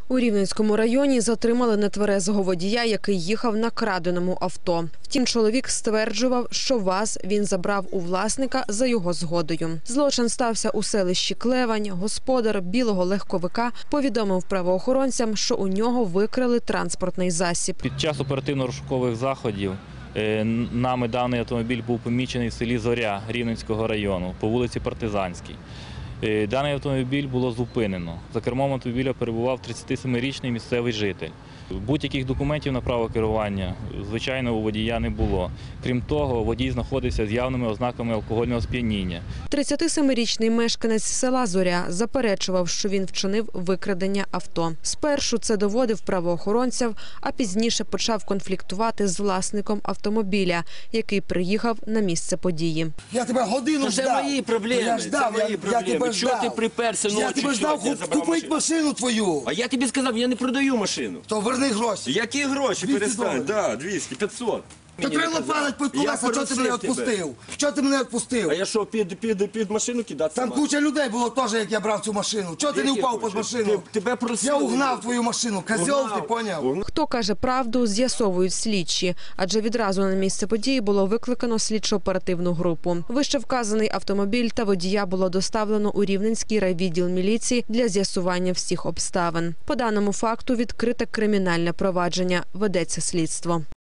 У Рівненському районі затримали нетверезого водія, який їхав на краденому авто. Втім, чоловік стверджував, що ВАЗ він забрав у власника за його згодою. Злочин стався у селищі Клевань. Господар білого легковика повідомив правоохоронцям, що у нього викрали транспортний засіб. Під час оперативно-розшукових заходів нами даний автомобіль був помічений в селі Зоря Рівненського району по вулиці Партизанській. Даний автомобіль було зупинено. За кермом автомобіля перебував 37-річний місцевий житель. Будь-яких документів на право керування, звичайно, у водія не було. Крім того, водій знаходився з явними ознаками алкогольного сп'яніння. 37-річний мешканець села Зоря заперечував, що він вчинив викрадення авто. Спершу це доводив правоохоронців, а пізніше почав конфліктувати з власником автомобіля, який приїхав на місце події. Я тебе годину ждав. Це мої проблеми. Я ждав, я тебе Чого ти ждав. приперся ночі? Я тебе ждав купити машину твою. А я тобі сказав, я не продаю машину. То верни гроші. Які гроші? 200 Перестань. доларів. Да, 200, 500. То треба лопалить під колеса, чого ти мене відпустив? Чого ти мене відпустив? А я що, під машину кидати? Там куча людей було теж, як я брав цю машину. Чого ти не впав під машину? Тебе просили. Я угнав твою машину, козьол, ти поняв? Хто каже правду, з'ясовують слідчі, адже відразу на місце події було викликано слідчо-оперативну групу. Вище вказаний автомобіль та водія було доставлено у Рівненський райвідділ міліції для з'ясування всіх обставин. По даному факту відкрите кримінальне провадження, ведеться слідство.